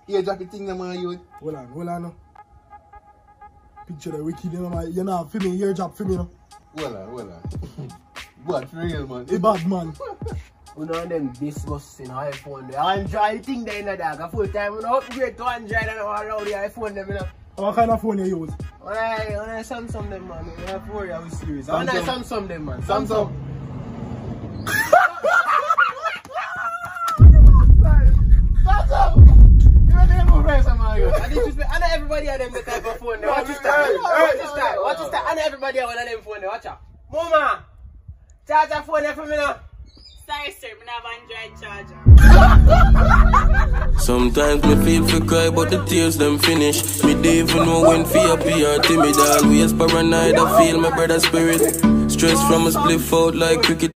Eardrop thing, man, you. Hold on now. Picture the wicked, you're not filming eardrop for me, no? Hold on. Bad for real, man. A bad man. You know them disgusting iPhone. The Android thing they in the dog. A full time, you know, upgrade to Android and allow the iPhone them, you know. What kind of phone you use? On a Samsung them, man. You have to worry, I was serious. On a Samsung them, man. Samsung. I know everybody have them the type of phone. Watch this time. I know everybody have one of them phone. Watch out. Mama, charge a phone for me now. Sorry, sir. I have Android charger. Sometimes me feel for cry, but the tears them finish. Me don't even know when fear appear timid. Always paranoid, I feel my brother's spirit. Stress from a split out like cricket.